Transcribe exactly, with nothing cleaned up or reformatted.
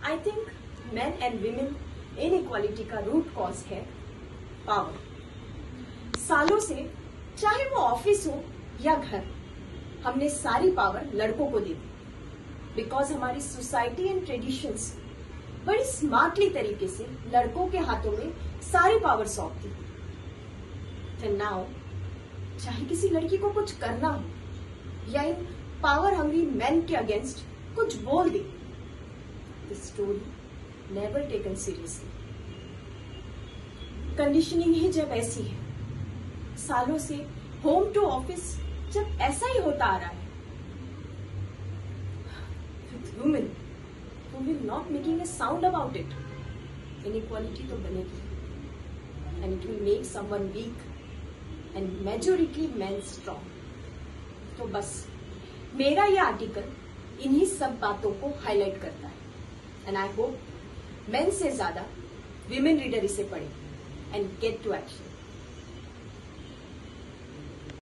I think men and women inequality का root cause है power. सालों से चाहे वो ऑफिस हो या घर, हमने सारी पावर लड़कों को दी थी बिकॉज हमारी सोसाइटी एंड ट्रेडिशंस बड़ी स्मार्टली तरीके से लड़कों के हाथों में सारी पावर सौंप दी। तो नाउ चाहे किसी लड़की को कुछ करना हो या इन पावर हंग्री मैन के अगेंस्ट कुछ बोल दे, the story never taken seriously. Conditioning ही जब ऐसी है, सालों से होम टू ऑफिस जब ऐसा ही होता आ रहा है, with women who will not making a sound about it, inequality तो बनेगी and it will make someone weak and majority men strong। तो बस मेरा ये आर्टिकल इन्हीं सब बातों को हाईलाइट करता है एंड आई होप मेन से ज्यादा विमेन रीडर इसे पढ़े एंड गेट टू एक्शन।